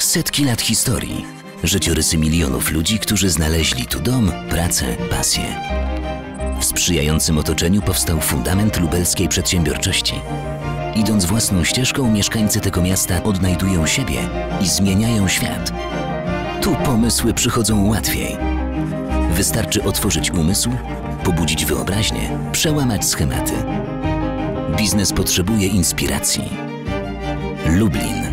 Setki lat historii. Życiorysy milionów ludzi, którzy znaleźli tu dom, pracę, pasję. W sprzyjającym otoczeniu powstał fundament lubelskiej przedsiębiorczości. Idąc własną ścieżką, mieszkańcy tego miasta odnajdują siebie i zmieniają świat. Tu pomysły przychodzą łatwiej. Wystarczy otworzyć umysł, pobudzić wyobraźnię, przełamać schematy. Biznes potrzebuje inspiracji. Lublin.